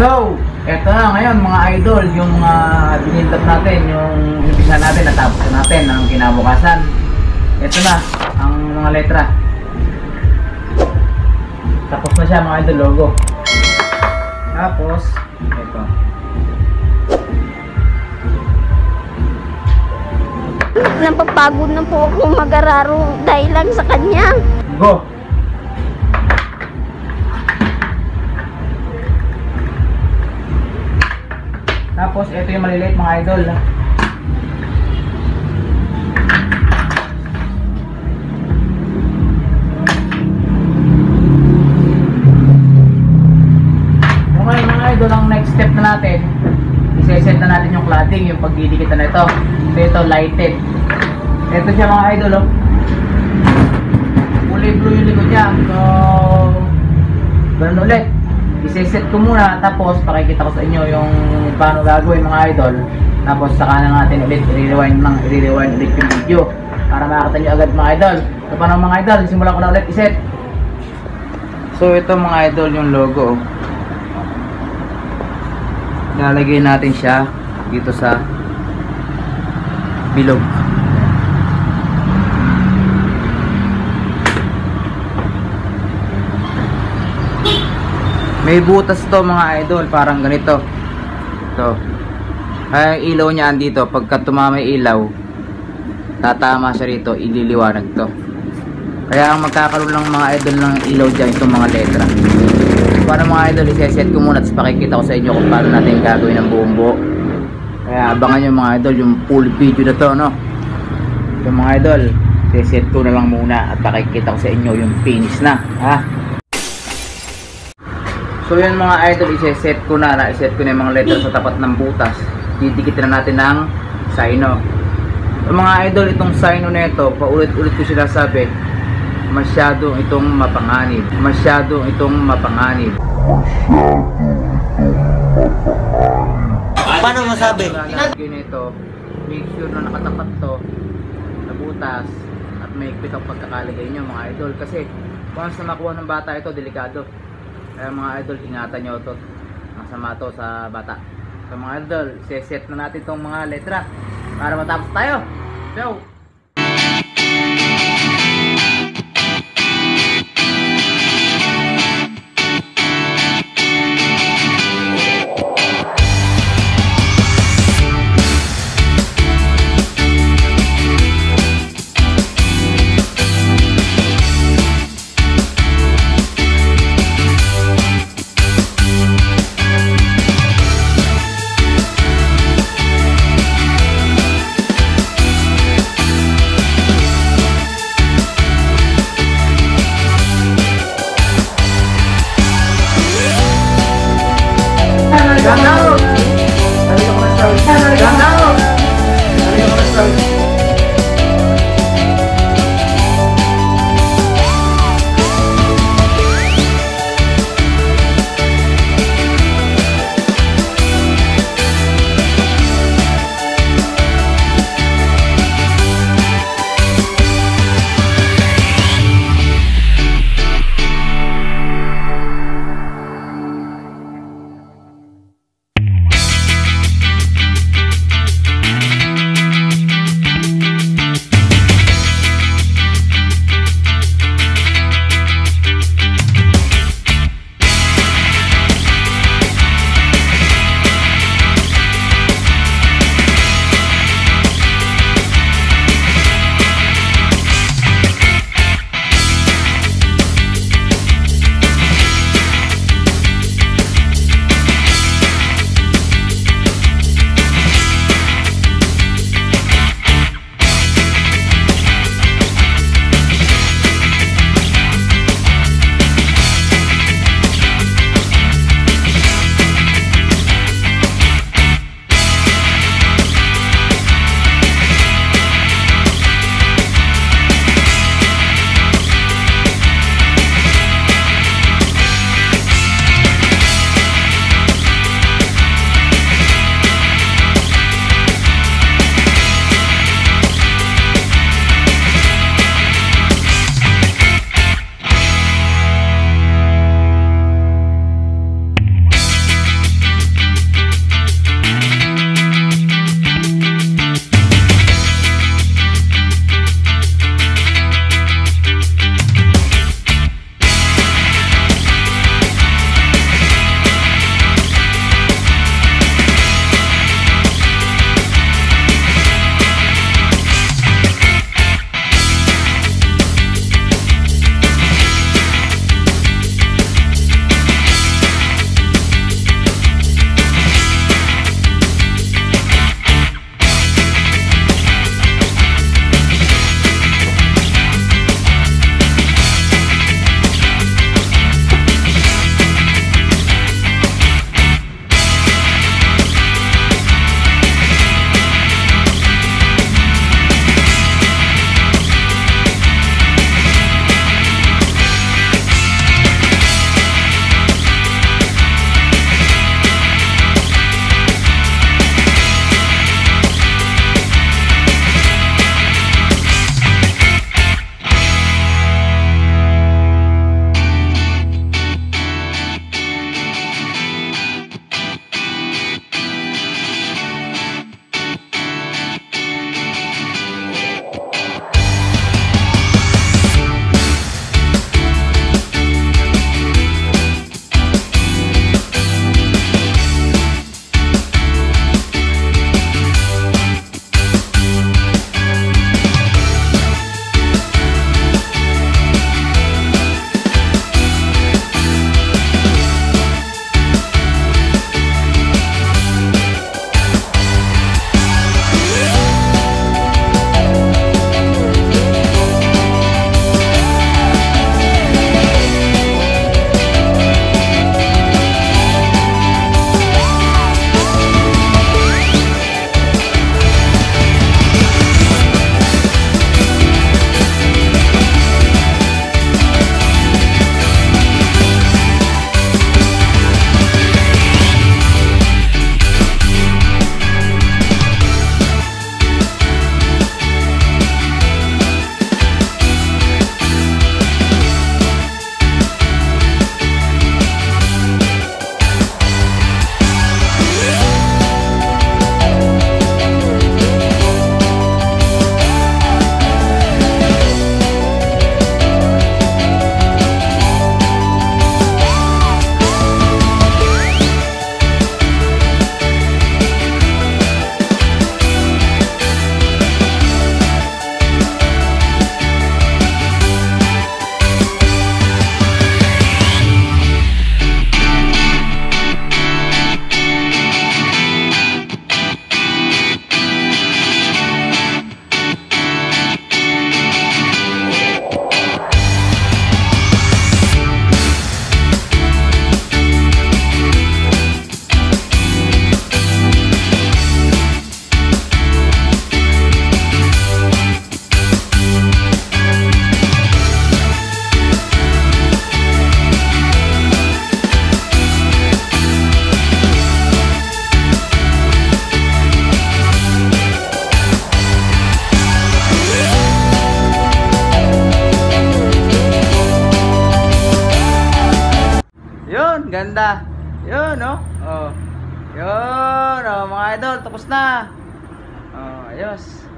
So, eto na ngayon mga idol, yung binintap natin, yung umpisa natin, natapos natin ang kinabukasan. Eto na, ang mga letra. Tapos na siya mga idol, logo. Tapos, eto. Napapagod na po ako mag-araro dahil lang sa kanya. Go! Tapos, ito yung maliliit mga idol. Okay mga idol, ang next step na natin, iseset na natin yung cladding, yung pagdidikitan na ito. So, ito lighted. Ito siya mga idol, oh. Kulay blue yung likod niya. So, ganun ulit. Iseset ko muna, tapos pakikita ko sa inyo yung paano gagawin mga idol. Tapos saka na natin ulit i-rewind ulit yung video para makakita nyo agad mga idol. So paano mga idol, simulan ko na ulit iset. So ito mga idol yung logo. Lalagay natin siya dito sa bilog. May butas to mga idol, parang ganito. Ito. Ay, ang ilaw niya andito. Pagka tumama yung ilaw, tatama siya rito, ililiwanag to. Kaya ang magkakaroon ng mga idol ng ilaw dyan, itong mga letra. Para mga idol, iseset ko muna at pakikita ko sa inyo kung paano natin gagawin ng buong buo. Kaya abangan nyo mga idol yung full video na to, no? So mga idol, iseset ko na lang muna at pakikita ko sa inyo yung finish na, ha? So yun mga idol, iseset ko na yung mga letter sa tapat ng butas. Didikitin na natin ng sino. So mga idol, itong sino na ito, paulit-ulit ko sinasabi, masyado itong mapanganib. Paano masabi? Lalagay nito, make sure na nakatapat to na butas at may higpit ang pagkakalagay nyo mga idol. Kasi once na makuha ng bata ito, delikado. Kaya mga idol, ingatan nyo ito. Masama to sa bata. So mga idol, set na natin itong mga letra para matapos tayo. So ganda. Yun, no? Oh. Yun, oh, mga idol, tapos na. Oh, ayos.